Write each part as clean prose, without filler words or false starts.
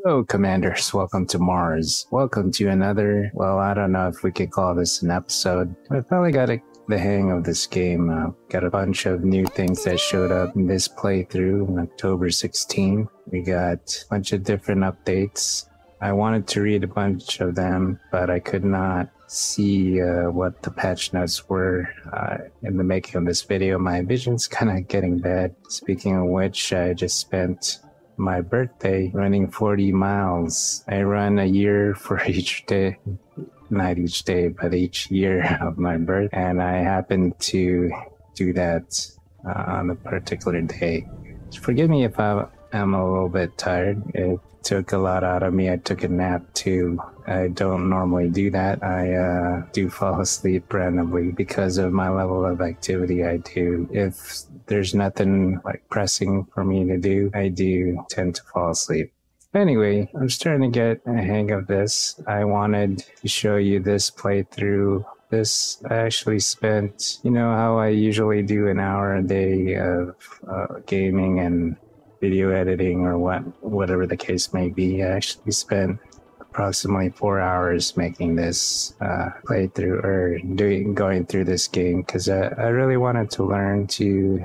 Hello, Commanders. Welcome to Mars. Welcome to another, well, I don't know if we could call this an episode. I finally got the hang of this game. Got a bunch of new things that showed up in this playthrough on October 16th. We got a bunch of different updates. I wanted to read a bunch of them, but I could not see what the patch notes were in the making of this video. My vision's kind of getting bad. Speaking of which, I just spent my birthday running 40 miles. I run a year for each day, not each day, but each year of my birth, and I happened to do that on a particular day. Forgive me if I'm a little bit tired. It took a lot out of me. I took a nap too. I don't normally do that. I do fall asleep randomly because of my level of activity. I do. If there's nothing like pressing for me to do, I do tend to fall asleep. Anyway, I'm starting to get a hang of this. I wanted to show you this playthrough. This, I actually spent, you know how I usually do an hour a day of gaming and video editing or whatever the case may be. I actually spent approximately 4 hours making this playthrough or going through this game because I really wanted to learn to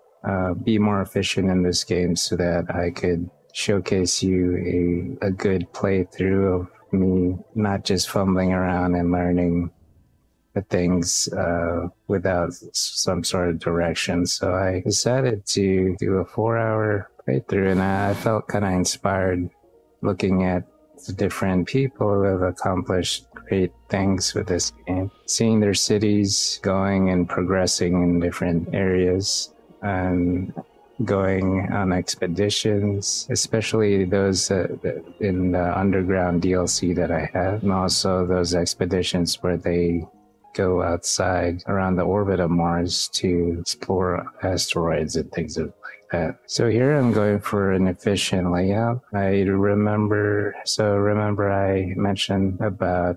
be more efficient in this game so that I could showcase you a good playthrough of me not just fumbling around and learning the things without some sort of direction. So I decided to do a 4-hour playthrough, and I felt kind of inspired looking at the different people who have accomplished great things with this game, seeing their cities going and progressing in different areas and going on expeditions, especially those in the underground DLC that I have, and also those expeditions where they go outside around the orbit of Mars to explore asteroids and things like that. So here I'm going for an efficient layout. I remember I mentioned about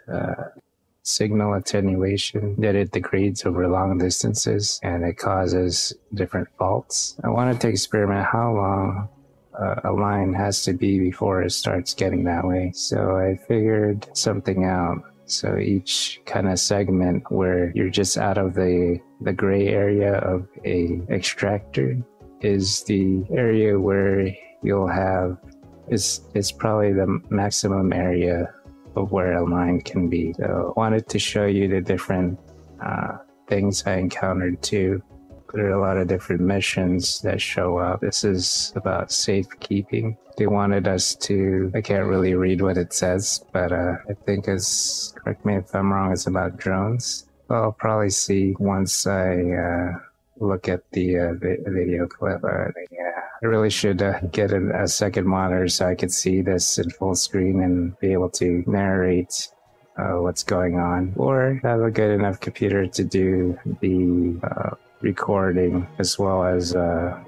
signal attenuation, that it degrades over long distances and it causes different faults. I wanted to experiment how long a line has to be before it starts getting that way. So I figured something out. So each kind of segment where you're just out of the gray area of a extractor is the area where you'll have is probably the maximum area of where a line can be. So I wanted to show you the different things I encountered too. There are a lot of different missions that show up. This is about safekeeping. They wanted us to, I can't really read what it says, but I think correct me if I'm wrong, it's about drones. Well, I'll probably see once I look at the video clip. I really should get a second monitor so I could see this in full screen and be able to narrate what's going on, or have a good enough computer to do the recording as well as the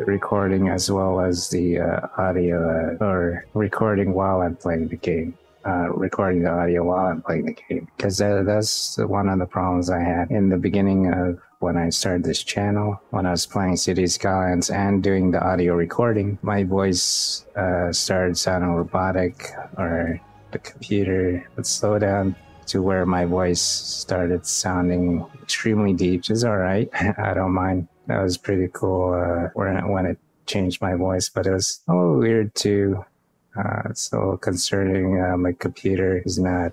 audio, or recording while I'm playing the game. Recording the audio while I'm playing the game, because that's one of the problems I had in the beginning of when I started this channel. When I was playing Cities Skylines and doing the audio recording, my voice started sounding robotic, or the computer would slow down to where my voice started sounding extremely deep, which is all right. I don't mind. That was pretty cool when it changed my voice, but it was a little weird too. It's a little concerning. My computer is not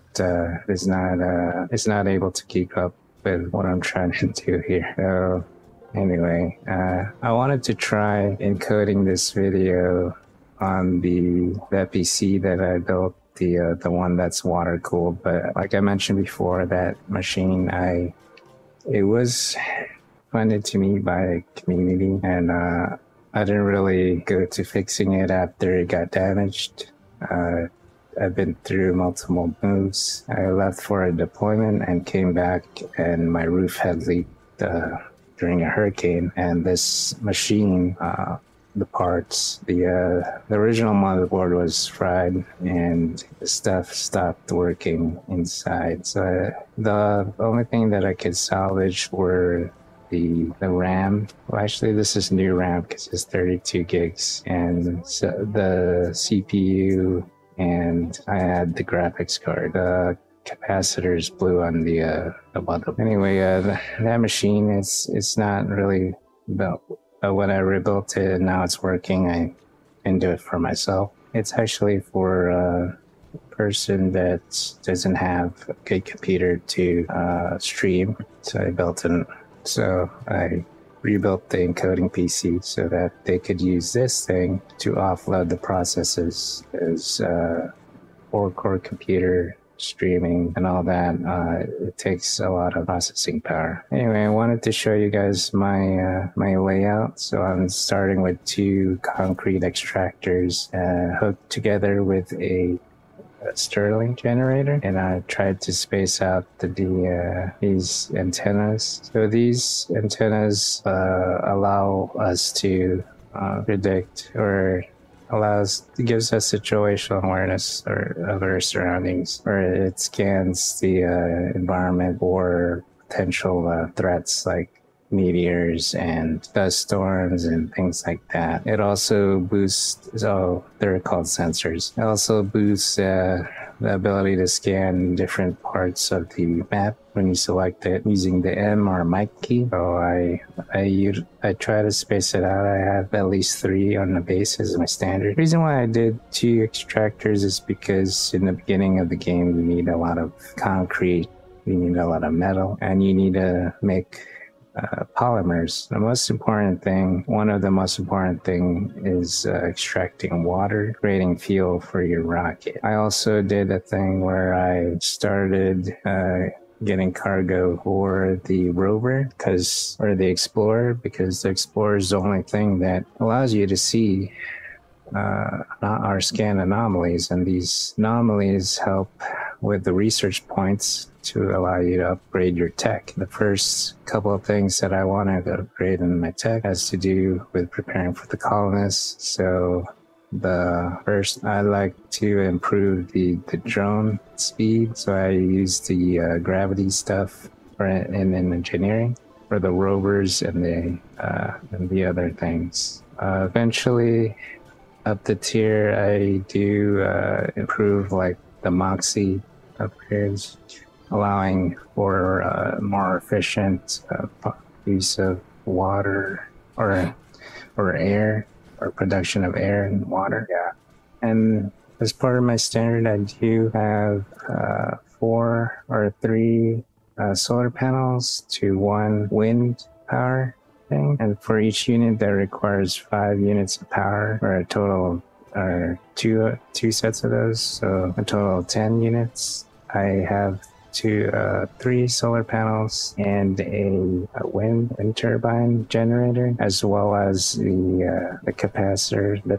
able to keep up with what I'm trying to do here. So anyway, I wanted to try encoding this video on the PC that I built, the one that's water cooled. But like I mentioned before, that machine, it was funded to me by a community, and I didn't really go to fixing it after it got damaged. I've been through multiple moves. I left for a deployment and came back, and my roof had leaked during a hurricane. And this machine, the parts, the original motherboard was fried, and the stuff stopped working inside. So the only thing that I could salvage were the RAM. Well, actually, this is new RAM because it's 32 gigs, and so the CPU and I had the graphics card. The capacitor is blue on the bottom. Anyway, that machine it's not really built. But when I rebuilt it and now it's working, I can do it for myself. It's actually for a person that doesn't have a good computer to stream. So I built it. So I rebuilt the encoding PC so that they could use this thing to offload the processes as 4-core computer streaming and all that. It takes a lot of processing power. Anyway, I wanted to show you guys my my layout. So I'm starting with 2 concrete extractors hooked together with a Stirling generator, and I tried to space out these antennas. So these antennas allow us to predict, or gives us situational awareness of our surroundings, or it scans the environment for potential threats like meteors and dust storms and things like that. It also boosts, they're called sensors. It also boosts the ability to scan different parts of the map when you select it using the M or mic key. So I try to space it out. I have at least 3 on the base as my standard. The reason why I did 2 extractors is because in the beginning of the game, you need a lot of concrete, you need a lot of metal, and you need to make polymers. One of the most important thing is extracting water, creating fuel for your rocket. I also did a thing where I started getting cargo for the rover, or the explorer, because the explorer is the only thing that allows you to see or scan anomalies, and these anomalies help with the research points to allow you to upgrade your tech. The first couple of things that I wanted to upgrade in my tech has to do with preparing for the colonists. So the first, I like to improve the drone speed. So I use the gravity stuff in engineering for the rovers and the other things. Eventually, up the tier, I do improve like the Moxie upgrades, allowing for more efficient use of water or air, or production of air and water. Yeah. And as part of my standard, I do have 4 or 3 solar panels to 1 wind power thing, and for each unit that requires 5 units of power, or a total or two sets of those, so a total of 10 units. I have 3 solar panels and a wind turbine generator, as well as the capacitor, the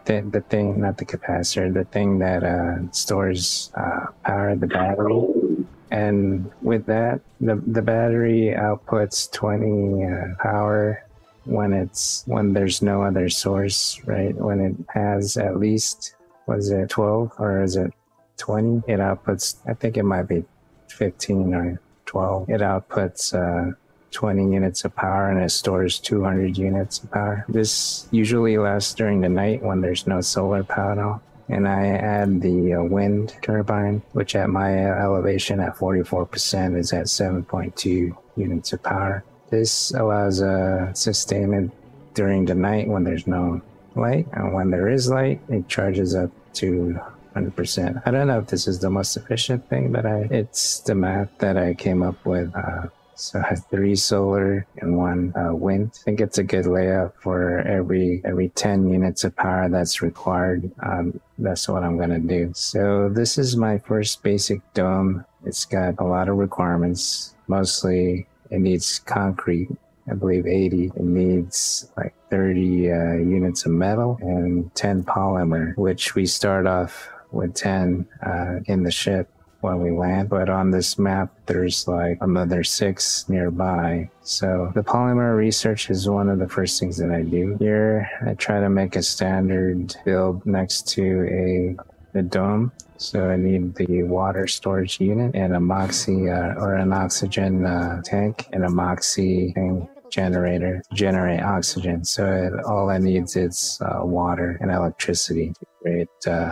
thing that stores power, the battery. And with that, the battery outputs 20 power when there's no other source, right? When it has at least, was it 12 or is it 20? It outputs, I think it might be 15 or 12. It outputs 20 units of power, and it stores 200 units of power. This usually lasts during the night when there's no solar panel. And I add the wind turbine, which at my elevation at 44% is at 7.2 units of power. This allows sustainment during the night when there's no light, and when there is light, it charges up to 100%. I don't know if this is the most efficient thing, but it's the math that I came up with. So I have 3 solar and 1 wind. I think it's a good layout for every 10 units of power that's required. That's what I'm gonna do. So this is my first basic dome. It's got a lot of requirements. Mostly it needs concrete, I believe 80. It needs like 30 units of metal and 10 polymer, which we start off with 10 in the ship when we land, but on this map there's like another 6 nearby. So the polymer research is one of the first things that I do. Here I try to make a standard build next to a dome. So I need the water storage unit and a Moxie or an oxygen tank and a Moxie generator to generate oxygen. So all it needs is water and electricity to create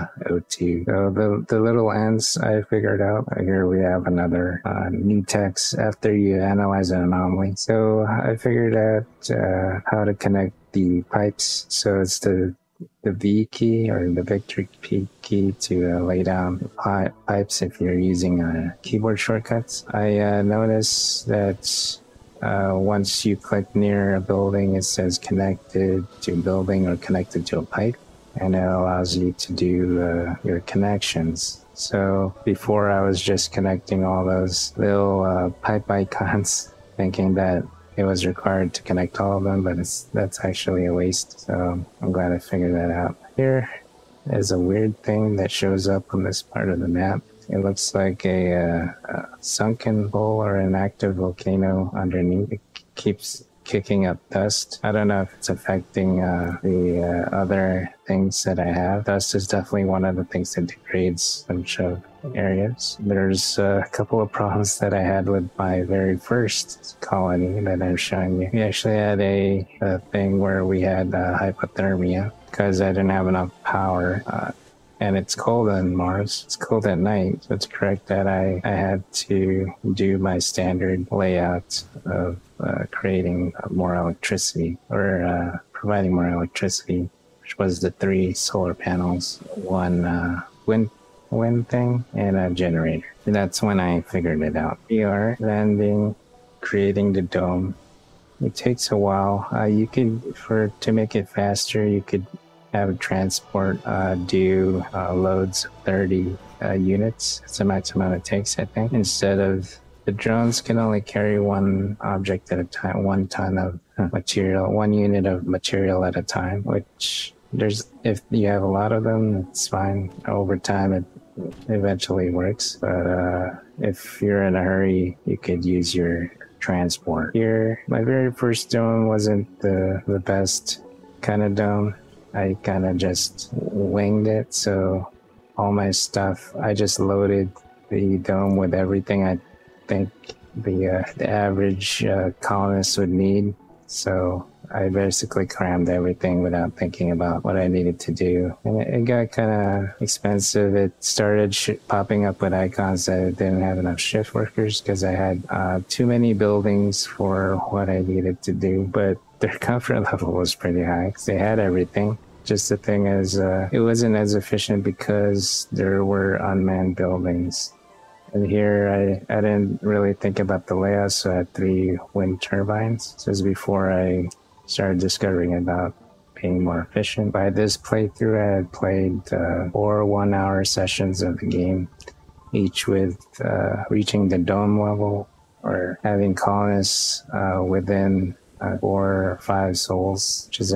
O2. So the little ends I figured out. Here we have another new text after you analyze an anomaly. So I figured out how to connect the pipes. So it's the V key or the victory key to lay down pipes if you're using keyboard shortcuts. I noticed that once you click near a building, it says connected to a building or connected to a pipe, and it allows you to do your connections. So before I was just connecting all those little pipe icons, thinking that it was required to connect all of them, but that's actually a waste. So I'm glad I figured that out. Here is a weird thing that shows up on this part of the map. It looks like a sunken hole or an active volcano underneath. It keeps kicking up dust. I don't know if it's affecting the other things that I have. Dust is definitely one of the things that degrades a bunch of areas. There's a couple of problems that I had with my very first colony that I'm showing you. We actually had a thing where we had hypothermia because I didn't have enough power. And it's cold on Mars. It's cold at night. So it's correct that I had to do my standard layout of creating more electricity or providing more electricity, which was the 3 solar panels, 1 wind thing, and a generator. And that's when I figured it out. We are landing, creating the dome. It takes a while. You could, to make it faster, you could have transport do loads of 30 units. That's the maximum it takes, I think. Instead of the drones can only carry 1 object at a time, 1 ton of material, 1 unit of material at a time, which if you have a lot of them, it's fine. Over time, it eventually works. But if you're in a hurry, you could use your transport. Here, my very first dome wasn't the best kind of dome. I kind of just winged it, so all my stuff, I just loaded the dome with everything I think the average colonist would need. So I basically crammed everything without thinking about what I needed to do. And it got kind of expensive. It started popping up with icons that didn't have enough shift workers because I had too many buildings for what I needed to do. But their comfort level was pretty high because they had everything. Just the thing is, it wasn't as efficient because there were unmanned buildings. And here, I didn't really think about the layout, so I had 3 wind turbines. This was before I started discovering about being more efficient. By this playthrough, I had played 4 one-hour sessions of the game, each with reaching the dome level or having colonists within 4 or 5 souls, which is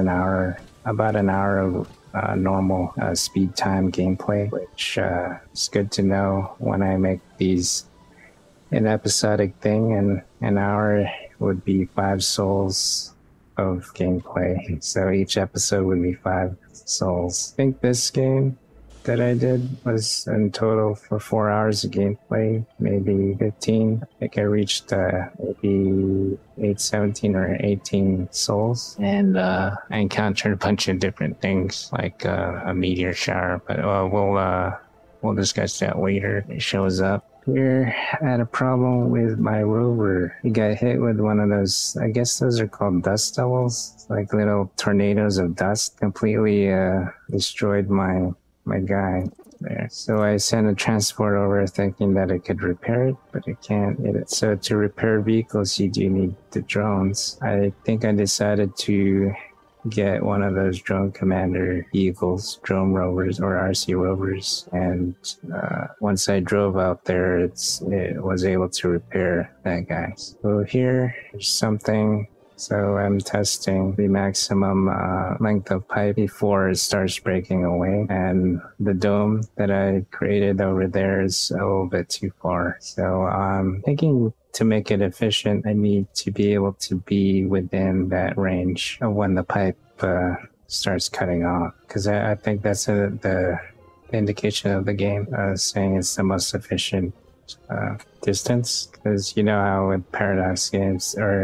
about an hour of normal speed time gameplay, which is good to know when I make these an episodic thing, and an hour would be 5 souls of gameplay. So each episode would be 5 souls. I think this game that I did was in total for 4 hours of gameplay, maybe 15. I think I reached maybe 17 or 18 souls, and I encountered a bunch of different things like a meteor shower, but we'll discuss that later. It shows up. Here, I had a problem with my rover. It got hit with one of those, I guess those are called dust devils. It's like little tornadoes of dust. Completely destroyed my guy there. So I sent a transport over thinking that it could repair it, but it can't hit it. So to repair vehicles, you do need the drones. I think I decided to get one of those drone commander vehicles, drone rovers or RC rovers, and once I drove out there, it was able to repair that guy. So here's something. So I'm testing the maximum length of pipe before it starts breaking away, and the dome that I created over there is a little bit too far. So I'm thinking to make it efficient, I need to be able to be within that range of when the pipe starts cutting off, because I think that's the indication of the game, saying it's the most efficient distance, because you know how with Paradox games or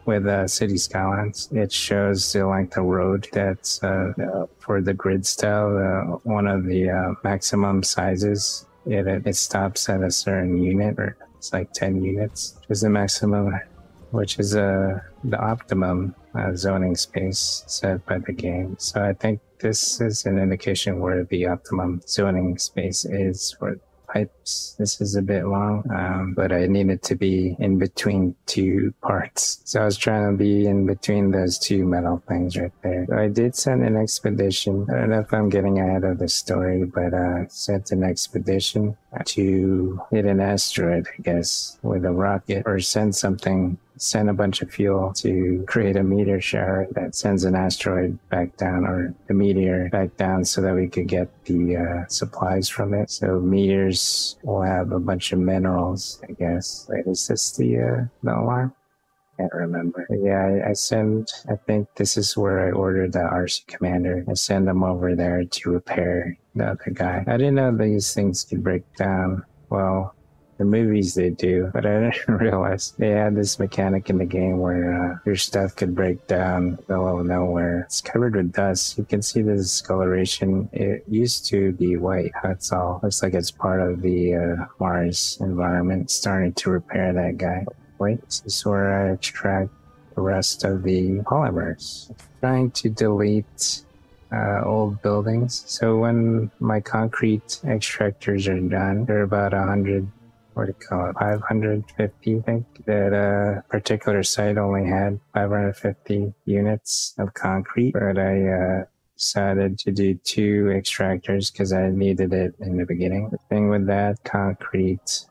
with City Skylines. It shows the length of road that's for the grid style, one of the maximum sizes. It stops at a certain unit, or it's like 10 units, which is the maximum, which is the optimum zoning space set by the game. So I think this is an indication where the optimum zoning space is for pipes. This is a bit long, but I needed to be in between two parts. So I was trying to be in between those two metal things right there. So I did send an expedition. I don't know if I'm getting ahead of the story, but I sent an expedition to hit an asteroid, I guess, with a rocket, or send a bunch of fuel to create a meteor shower that sends an asteroid back down, or the meteor back down, so that we could get the supplies from it. So meteors will have a bunch of minerals, I guess. Wait, is this the alarm? Can't remember. But yeah, I think this is where I ordered the RC commander. I send them over there to repair the other guy. I didn't know these things could break down. Well, the movies they do, but I didn't realize they had this mechanic in the game where your stuff could break down in the middle of nowhere. It's covered with dust. You can see the discoloration. It used to be white. That's all. Looks like it's part of the Mars environment. It's starting to repair that guy. Wait, this is where I extract the rest of the polymers. I'm trying to delete old buildings. So when my concrete extractors are done, they're about 100. What do you call it? 550, I think. That particular site only had 550 units of concrete, but I decided to do 2 extractors because I needed it in the beginning. The thing with that concrete,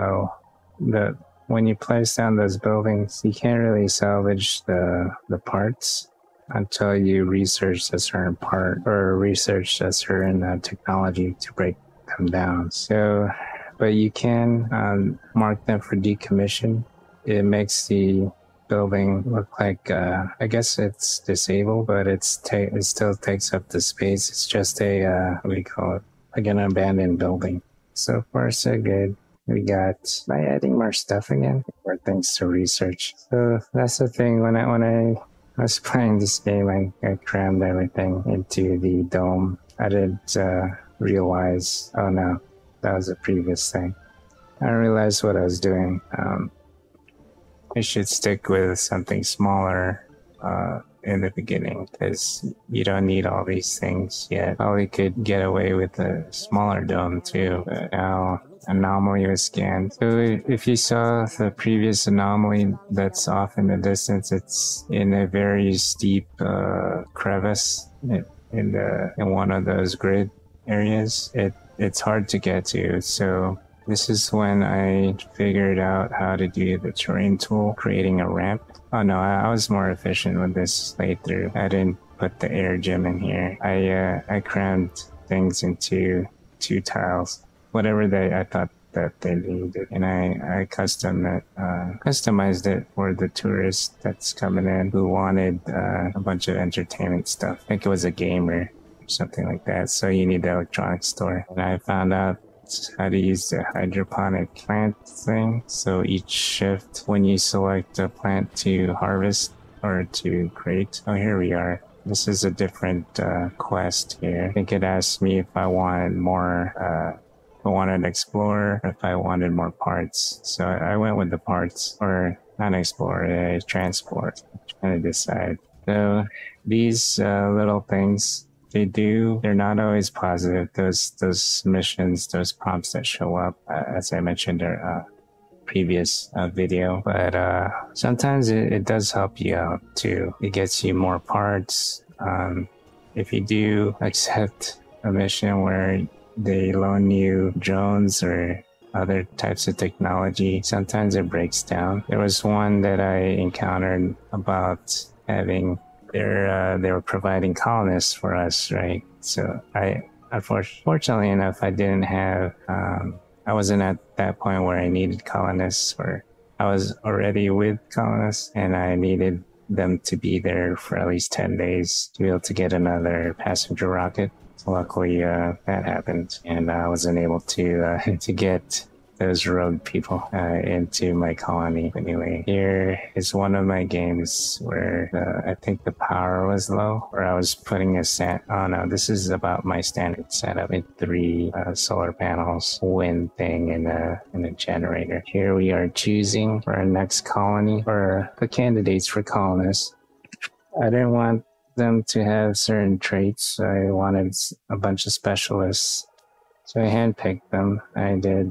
when you place down those buildings, you can't really salvage the parts until you research a certain part, or research a certain technology to break them down. So, but you can mark them for decommission. It makes the building look like, I guess it's disabled, but it still takes up the space. It's just a, what do you call it? Like an abandoned building. So far, so good. We got, by adding more stuff again, more things to research. So that's the thing. When I was playing this game, I crammed everything into the dome. I didn't realize, oh no, that was a previous thing. I realized what I was doing. I should stick with something smaller in the beginning, because you don't need all these things yet. Probably could get away with a smaller dome too, but now anomaly was scanned. So if you saw the previous anomaly that's off in the distance, it's in a very steep crevice in one of those grid areas. It's hard to get to, so this is when I figured out how to do the terrain tool, creating a ramp. Oh no, I was more efficient with this playthrough. I didn't put the air gem in here. I crammed things into 2 tiles, whatever I thought that they needed, and I customized it for the tourist that's coming in who wanted a bunch of entertainment stuff. I think it was a gamer or something like that. So you need the electronics store, and I found out how to use the hydroponic plant thing. So each shift, when you select a plant to harvest or to create, oh, here we are. This is a different quest here. I think it asked me if I wanted more, if I wanted to explore, or if I wanted more parts. So I went with the parts, or not explore, transport. I'm trying to decide. So these little things, they're not always positive. Those missions, those prompts that show up, as I mentioned in our previous video, but sometimes it does help you out too. It gets you more parts. If you do accept a mission where they loan you drones or other types of technology, sometimes it breaks down. There was one that I encountered about having they were providing colonists for us, right? So unfortunately enough, I didn't have, I wasn't at that point where I needed colonists, or I was already with colonists and I needed them to be there for at least 10 days to be able to get another passenger rocket. So luckily, that happened, and I wasn't able to get those rogue people into my colony. Anyway, here is one of my games where I think the power was low, where I was putting a oh no, this is about my standard setup with 3 solar panels, wind thing, and a generator. Here we are choosing for our next colony, or the candidates for colonists. I didn't want them to have certain traits, so I wanted a bunch of specialists. So I handpicked them. I did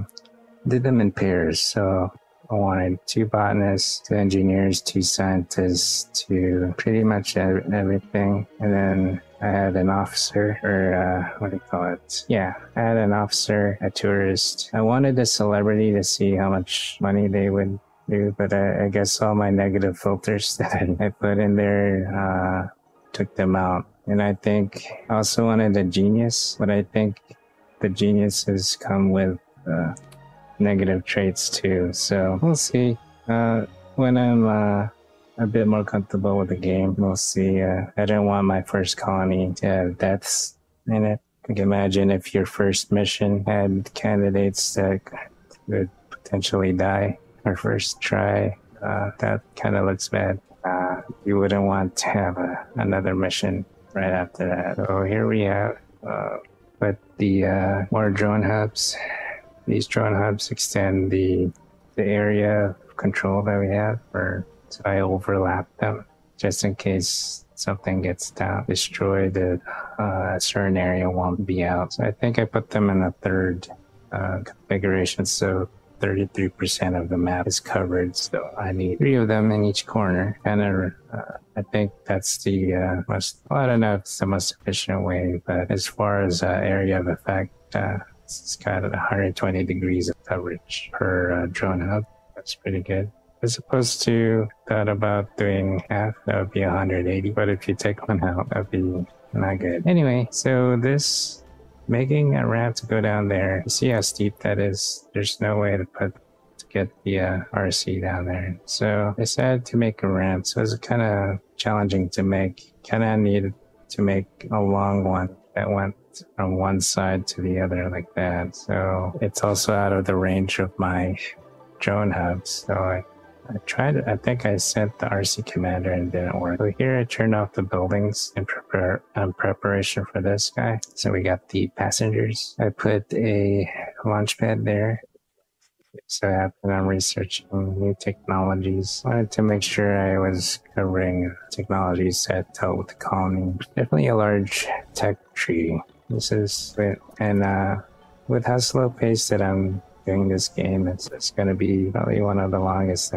them in pairs. So I wanted 2 botanists, 2 engineers, 2 scientists, 2 pretty much everything. And then I had an officer, or what do you call it? Yeah, I had an officer, a tourist. I wanted a celebrity to see how much money they would do, but I guess all my negative filters that I put in there took them out. And I think I also wanted a genius, but I think the geniuses come with negative traits too. So we'll see. When I'm a bit more comfortable with the game, we'll see. I don't want my first colony to have deaths in it. You can imagine if your first mission had candidates that could potentially die or first try. That kind of looks bad. You wouldn't want to have another mission right after that. So here we have but the more drone hubs. These drone hubs extend the area of control that we have, so I overlap them just in case something gets destroyed. A certain area won't be out. So I think I put them in a 3rd configuration, so 33% of the map is covered, so I need 3 of them in each corner. And I think that's the most, well, I don't know if it's the most efficient way, but as far as area of effect, it's got 120 degrees of coverage per drone hub. That's pretty good. As opposed to thought about doing half, that would be 180. But if you take one out, that'd be not good. Anyway, so this making a ramp to go down there. You see how steep that is? There's no way to get the RC down there. So I decided to make a ramp. So it was kind of challenging to make. Kind of needed to make a long one that went from one side to the other like that. So it's also out of the range of my drone hubs. So I tried, I think I sent the RC commander and it didn't work. So here I turned off the buildings in preparation for this guy. So we got the passengers. I put a launch pad there. So after I'm researching new technologies, I wanted to make sure I was covering technologies that dealt with the colony. Definitely a large tech tree. This is it. And with how slow pace that I'm doing this game, it's going to be probably one of the longest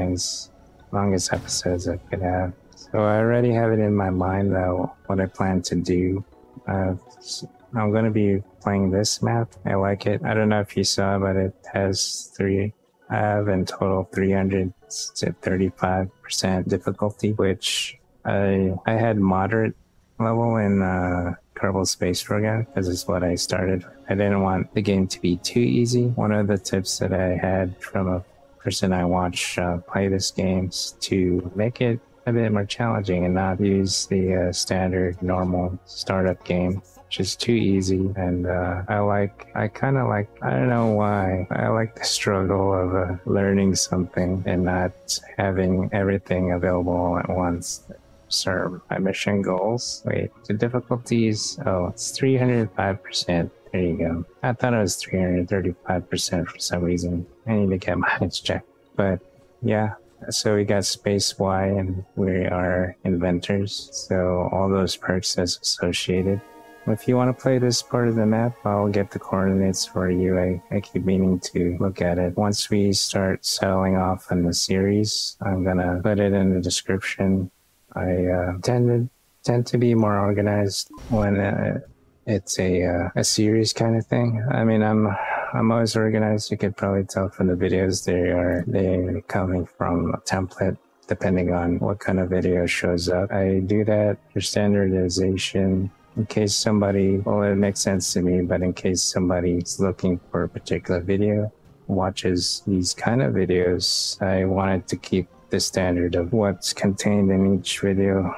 episodes I could have. So I already have it in my mind though, what I plan to do. I'm going to be playing this map. I like it. I don't know if you saw, but it has I have in total 300 to 35% difficulty, which I had moderate level in Kerbal Space Program because it's what I started. I didn't want the game to be too easy. One of the tips that I had from a person I watched play this game is to make it a bit more challenging and not use the standard normal startup game, which is too easy. And I kind of like, I don't know why, I like the struggle of learning something and not having everything available all at once. Serve my mission goals. Wait, the difficulties, oh, it's 305%. There you go. I thought it was 335% for some reason. I need to get mine checked. But yeah, so we got Space Y and we are inventors. So all those perks that's associated. If you want to play this part of the map, I'll get the coordinates for you. I keep meaning to look at it. Once we start settling off in the series, I'm gonna put it in the description. I tend to be more organized when it's a series kind of thing. I mean, I'm always organized. You could probably tell from the videos they're coming from a template depending on what kind of video shows up. I do that for standardization in case somebody, well, it makes sense to me, but in case somebody's looking for a particular video, watches these kind of videos, I wanted to keep the standard of what's contained in each video,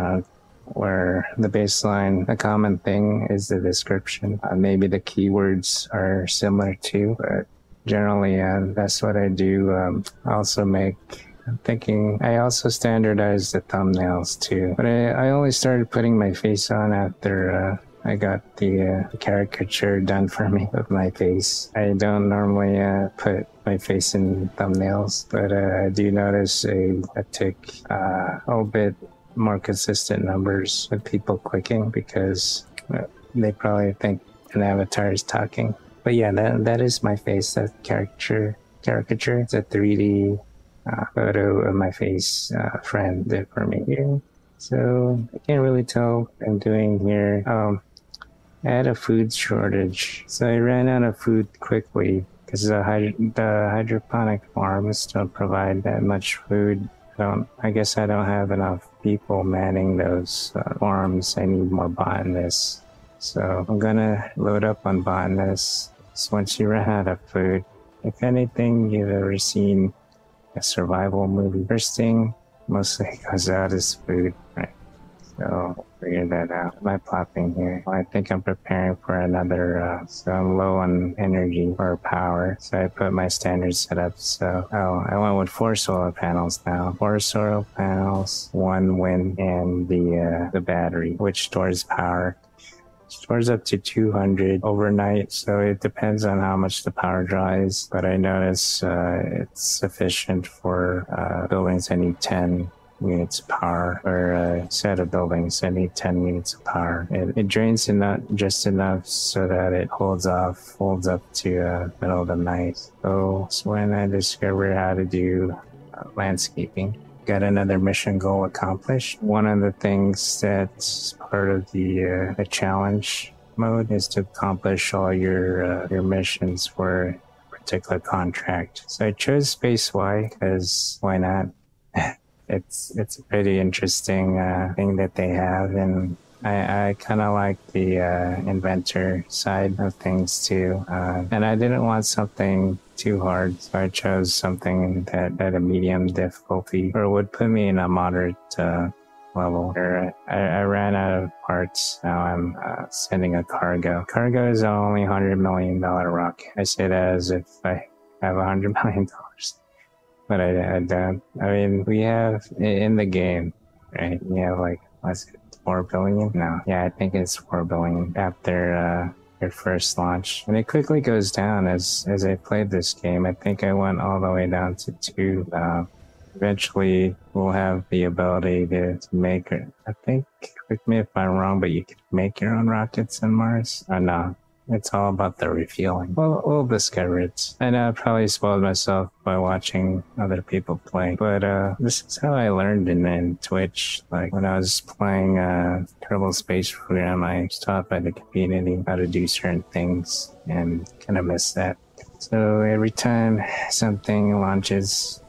where the baseline, a common thing is the description. Maybe the keywords are similar too, but generally, that's what I do. I also make. I'm thinking I also standardized the thumbnails too, but I only started putting my face on after I got the caricature done for me of my face. I don't normally put my face in thumbnails, but I do notice a tick, a little bit more consistent numbers with people clicking because they probably think an avatar is talking. But yeah, that is my face, that caricature. It's a 3D photo of my face friend did for me here. So I can't really tell what I'm doing here. I had a food shortage, so I ran out of food quickly because the hydroponic farms don't provide that much food. I guess I don't have enough people manning those farms. I need more botanists. So I'm gonna load up on botanists. So once you run out of food, if anything you've ever seen a survival movie, first thing mostly goes out is food, right? So figure that out. Am I plopping here? Well, I think I'm preparing for another, so I'm low on energy or power. So I put my standard setup. So, I went with 4 solar panels now. 4 solar panels, 1 wind, and the battery, which stores power. Stores up to 200 overnight, so it depends on how much the power draw is. But I notice it's sufficient for buildings that need 10 units of power, or a set of buildings that need 10 units of power. It drains enough, just enough so that it holds up to middle of the night. So it's when I discovered how to do landscaping. Got another mission goal accomplished. One of the things that's part of the challenge mode is to accomplish all your missions for a particular contract. So I chose Space Y because why not? It's a pretty interesting thing that they have, and I kind of like the Inventor side of things too. And I didn't want something too hard, so I chose something that had a medium difficulty, or would put me in a moderate level. I ran out of parts. Now I'm sending a cargo. Cargo is only $100 million rocket. I say that as if I have $100 million. But I don't. I mean, we have in the game, right? We have like, what's it, 4 billion? No. Yeah, I think it's 4 billion after your first launch. And it quickly goes down as I played this game. I think I went all the way down to 2. Eventually, we'll have the ability to make it. I think, correct me if I'm wrong, but you can make your own rockets on Mars? Or no? It's all about the refueling. Well, we'll discover it. I know I probably spoiled myself by watching other people play, but this is how I learned in Twitch. Like when I was playing Kerbal Space Program, I was taught by the community how to do certain things, and kind of missed that. So every time something launches,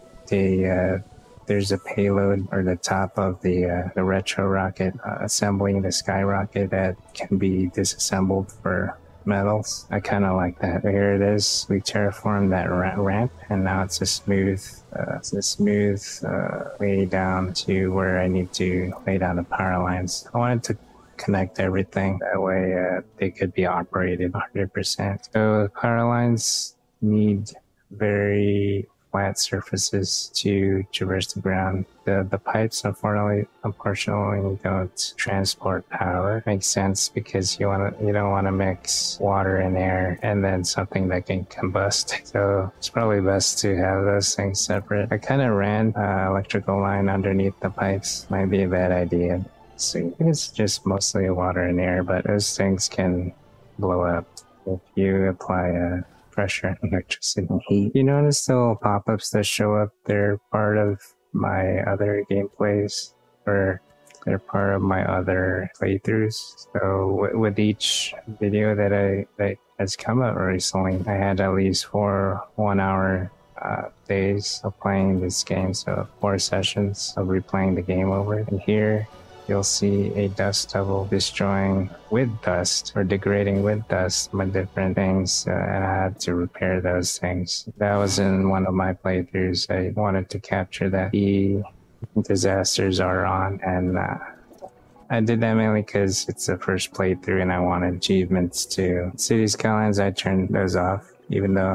there's a payload or the top of the retro rocket assembling the skyrocket that can be disassembled for metals. I kind of like that. Here it is. We terraformed that ramp, and now it's a smooth way down to where I need to lay down the power lines. I wanted to connect everything that way they could be operated 100%. So power lines need very flat surfaces to traverse the ground. The pipes unfortunately don't transport power. Makes sense because you don't want to mix water and air and then something that can combust. So it's probably best to have those things separate. I kind of ran electrical line underneath the pipes. Might be a bad idea. So it's just mostly water and air, but those things can blow up if you apply pressure, electricity, and heat. You notice the little pop-ups that show up? They're part of my other gameplays, or they're part of my other playthroughs. So with each video that has come up recently, I had at least 4 1-hour days of playing this game. So 4 sessions of replaying the game over. And here you'll see a dust devil destroying with dust, or degrading with dust, my different things, and I had to repair those things. That was in one of my playthroughs. I wanted to capture that the disasters are on, and I did that mainly because it's the first playthrough and I wanted achievements too. City Skylines, I turned those off, even though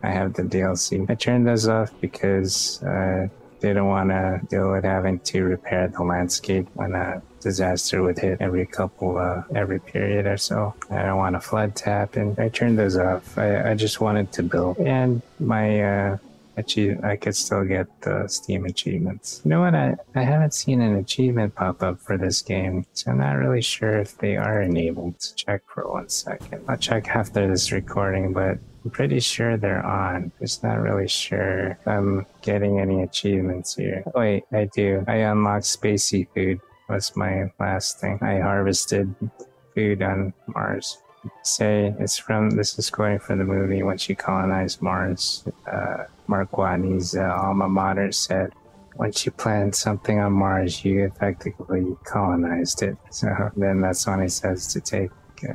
I have the DLC. I turned those off because didn't want to deal with having to repair the landscape when a disaster would hit every period or so. I don't want a flood to happen. I turned those off. I just wanted to build, and my I could still get the Steam achievements. You know what? I haven't seen an achievement pop up for this game, so I'm not really sure if they are enabled. Check for 1 second. I'll check after this recording, but I'm pretty sure they're on. Just not really sure if I'm getting any achievements here. Oh, wait, I do. I unlocked Spacey Food. Was my last thing. I harvested food on Mars. This is quoting from the movie When She Colonized Mars. Mark Watney's alma mater said, once you plant something on Mars, you effectively colonized it. So then that's when he says to take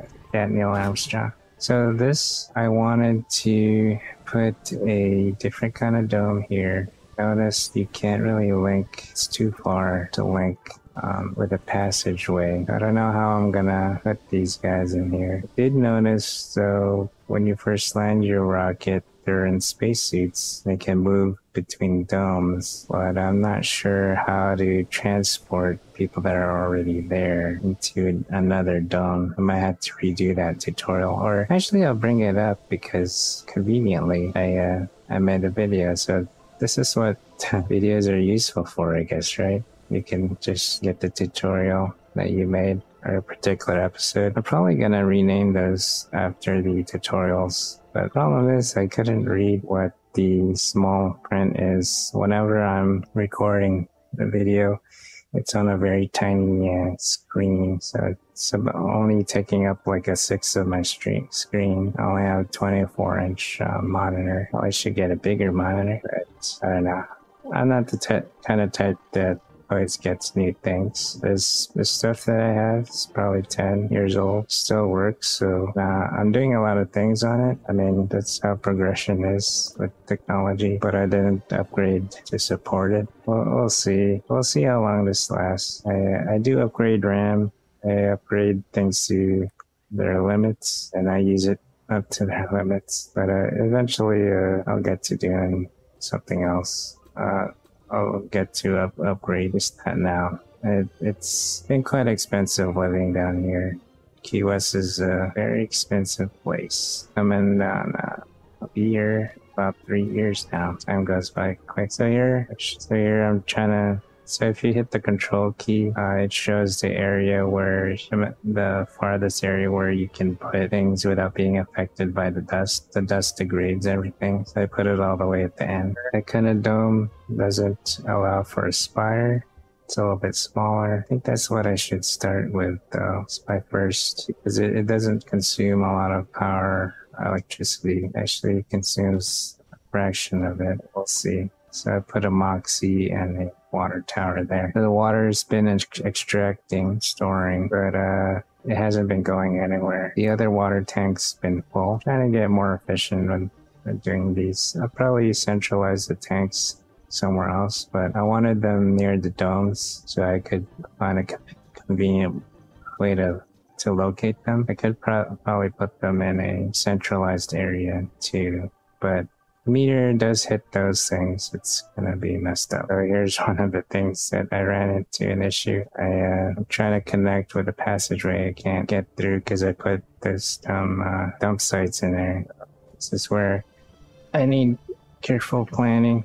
Neil Armstrong. So this, I wanted to put a different kind of dome here. Notice you can't really link, it's too far to link with a passageway. I don't know how I'm gonna put these guys in here. I did notice though, when you first land your rocket, they're in spacesuits. They can move between domes, but I'm not sure how to transport people that are already there into another dome. I might have to redo that tutorial, or actually I'll bring it up because conveniently I made a video. So this is what videos are useful for, I guess, right? You can just get the tutorial that you made or a particular episode. I'm probably gonna rename those after the tutorials. But the problem is I couldn't read what the small print is. Whenever I'm recording the video, it's on a very tiny screen, so it's only taking up like a sixth of my screen. I only have a 24-inch monitor. I should get a bigger monitor, but I don't know. I'm not the kind of type that always gets new things. The stuff that I have is probably 10 years old, still works, so I'm doing a lot of things on it. I mean, that's how progression is with technology, but I didn't upgrade to support it. We'll see. We'll see how long this lasts. I do upgrade RAM. I upgrade things to their limits, and I use it up to their limits, but eventually I'll get to doing something else. I'll get to upgrade this now. It's been quite expensive living down here. Key West is a very expensive place. Coming down a year, about 3 years now. Time goes by quick. So here I'm trying to. So if you hit the control key, it shows the area where the farthest area where you can put things without being affected by the dust. The dust degrades everything. So I put it all the way at the end. That kind of dome doesn't allow for a spire. It's a little bit smaller. I think that's what I should start with though, spire first, because it doesn't consume a lot of power, electricity. It actually consumes a fraction of it. We'll see. So I put a Moxie and a water tower there. The water's been extracting, storing, but it hasn't been going anywhere. The other water tank's been full. I'm trying to get more efficient when doing these. I'll probably centralize the tanks somewhere else, but I wanted them near the domes so I could find a convenient way to locate them. I could probably put them in a centralized area too, but Meteor does hit those things, it's gonna be messed up. So here's one of the things that I ran into an issue. I'm trying to connect with a passageway I can't get through because I put this dump sites in there. This is where I need careful planning.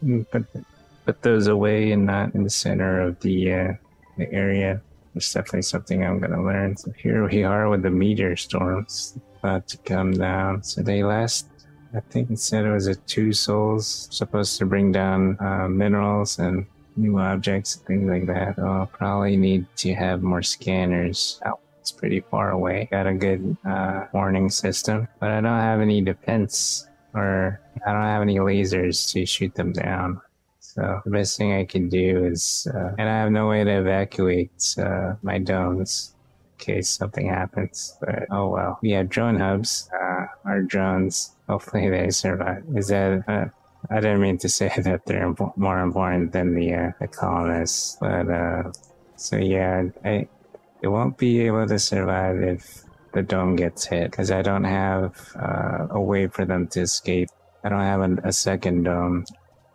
Put those away and not in the center of the area. It's definitely something I'm gonna learn. So here we are with the meteor storms about to come down. So they last, I think it said it was a 2 souls, supposed to bring down minerals and new objects, things like that. So I'll probably need to have more scanners. Oh, it's pretty far away. Got a good warning system, but I don't have any defense, or I don't have any lasers to shoot them down. So the best thing I can do is, and I have no way to evacuate my domes in case something happens, but oh well. We have drone hubs, our drones, hopefully they survive. Is that, I didn't mean to say that they're more important than the colonists, but so yeah, it won't be able to survive if the dome gets hit, because I don't have a way for them to escape I don't have a second dome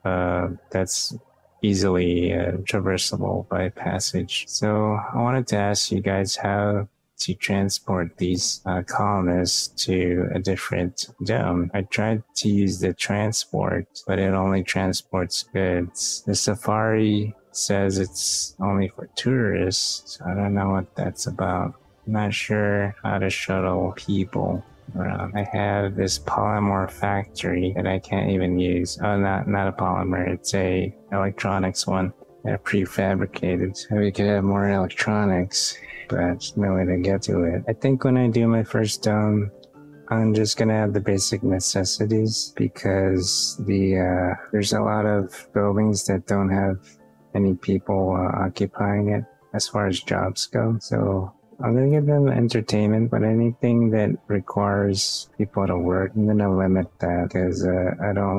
that's easily traversable by passage. So I wanted to ask you guys how to transport these colonists to a different dome. I tried to use the transport, but it only transports goods. The Safari says it's only for tourists, so I don't know what that's about. I'm not sure how to shuttle people around. I have this polymer factory that I can't even use. Oh, not a polymer, it's a electronics one. They're prefabricated, so we could have more electronics, but there's no way to get to it. I think when I do my first dome, I'm just gonna have the basic necessities because there's a lot of buildings that don't have any people occupying it as far as jobs go. So I'm gonna give them entertainment, but anything that requires people to work, I'm gonna limit that because I don't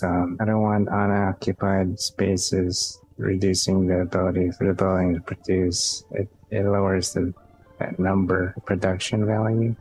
want unoccupied spaces reducing the ability for the building to produce. It lowers that number, the production value.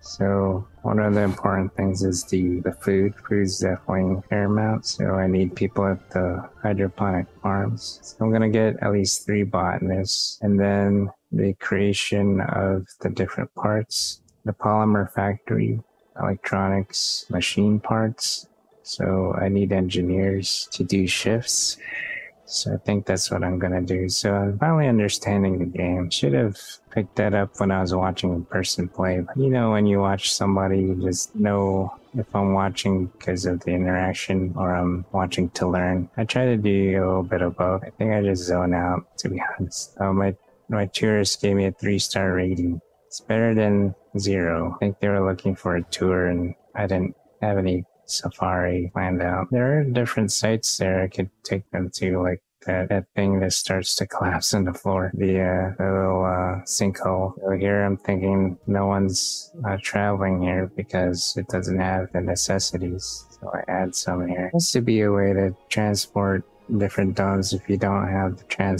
So one of the important things is the food. Food's definitely paramount. So I need people at the hydroponic farms. So I'm gonna get at least 3 botanists, and then the creation of the different parts, the polymer factory, electronics, machine parts. So I need engineers to do shifts. So I think that's what I'm gonna do. So I'm finally understanding the game. Should have picked that up when I was watching a person play. But you know, when you watch somebody, you just know if I'm watching because of the interaction or I'm watching to learn. I try to do a little bit of both. I think I just zone out, to be honest. My tourist gave me a 3-star rating. It's better than 0. I think they were looking for a tour and I didn't have any safari planned out. There are different sites there I could take them to, like that thing that starts to collapse on the floor, the little sinkhole. So here I'm thinking no one's traveling here because it doesn't have the necessities. So I add some here. This to be a way to transport different domes if you don't have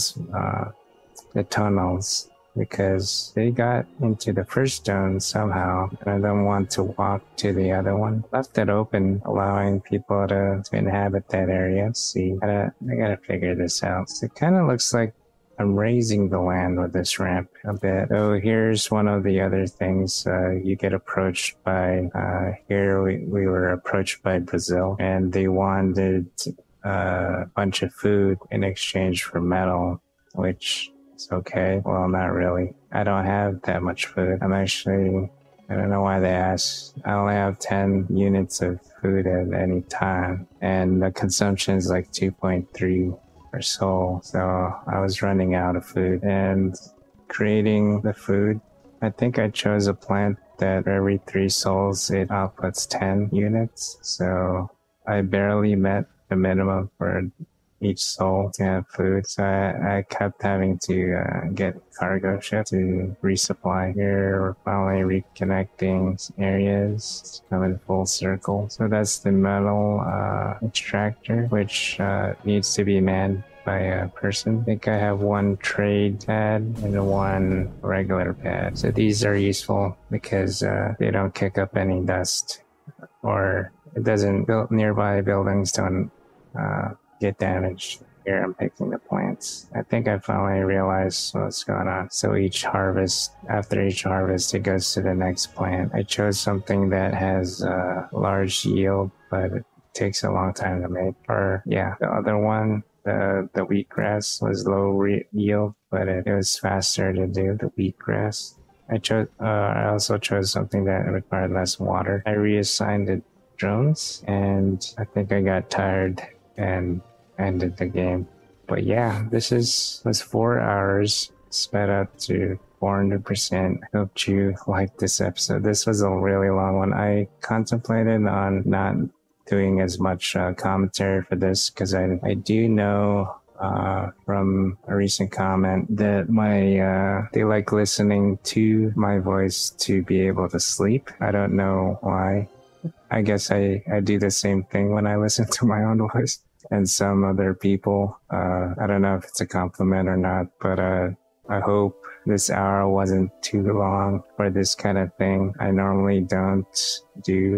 the tunnels, because they got into the first dome somehow and I don't want to walk to the other one. Left it open, allowing people to inhabit that area. Let's see, I gotta figure this out. So it kind of looks like I'm raising the land with this ramp a bit. So here's one of the other things. You get approached by, here we were approached by Brazil, and they wanted a bunch of food in exchange for metal, which is okay. Well, not really. I don't have that much food. I don't know why they asked. I only have 10 units of food at any time, and the consumption is like 2.3 per soul. So I was running out of food and creating the food. I think I chose a plant that every 3 souls it outputs 10 units. So I barely met the minimum for each soul to have food. So I kept having to get cargo ship to resupply. Here we're finally reconnecting areas. It's coming full circle. So that's the metal extractor, which needs to be manned by a person. I think I have 1 trade pad and 1 regular pad. So these are useful because they don't kick up any dust, or it doesn't, nearby buildings don't get damaged. Here I'm picking the plants. I think I finally realized what's going on. So after each harvest, it goes to the next plant. I chose something that has large yield, but it takes a long time to make. Or yeah, the other one, the wheatgrass was low yield, but it was faster to do, the wheatgrass. I also chose something that required less water. I reassigned the drones, and I think I got tired and ended the game. But yeah, this was 4 hours, sped up to 400%. I hope you liked this episode. This was a really long one. I contemplated on not doing as much commentary for this because I do know from a recent comment that they like listening to my voice to be able to sleep. I don't know why. I guess I do the same thing when I listen to my own voice. And some other people, I don't know if it's a compliment or not, but I hope this hour wasn't too long for this kind of thing. I normally don't do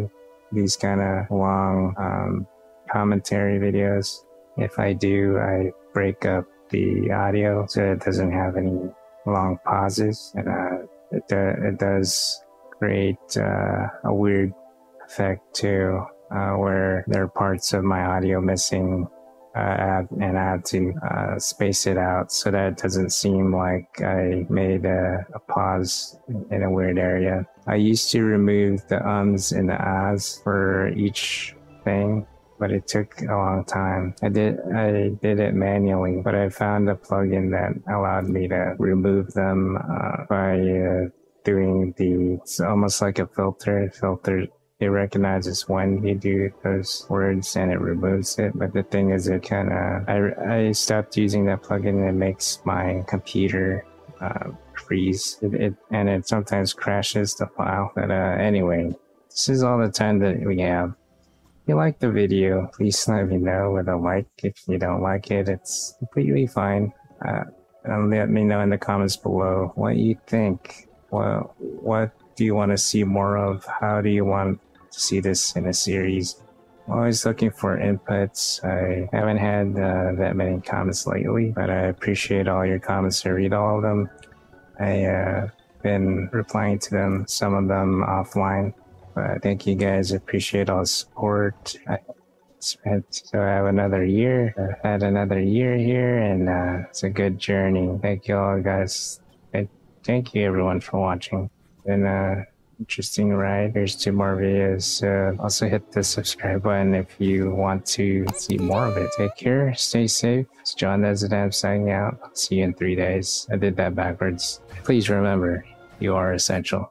these kind of long commentary videos. If I do, I break up the audio so it doesn't have any long pauses, and it does create a weird effect too, where there are parts of my audio missing, and I had to space it out so that it doesn't seem like I made a pause in a weird area. I used to remove the ums and the ahs for each thing, but it took a long time. I did it manually, but I found a plugin that allowed me to remove them by doing it's almost like a filter. It recognizes when you do those words and it removes it. But the thing is, it kind of, I stopped using that plugin and it makes my computer freeze. And it sometimes crashes the file. But anyway, this is all the time that we have. If you like the video, please let me know with a like. If you don't like it, it's completely fine. Let me know in the comments below what you think. Well, what do you want to see more of? How do you want to see this in a series? I'm always looking for inputs. I haven't had that many comments lately, but I appreciate all your comments. I read all of them. I've been replying to them, some of them offline. But thank you guys. I appreciate all the support. So I have another year. I've had another year here, and it's a good journey. Thank you all, guys. Thank you everyone for watching. Been an interesting ride. There's 2 more videos. Also hit the subscribe button if you want to see more of it. Take care. Stay safe. It's John Nezodam signing out. See you in 3 days. I did that backwards. Please remember, you are essential.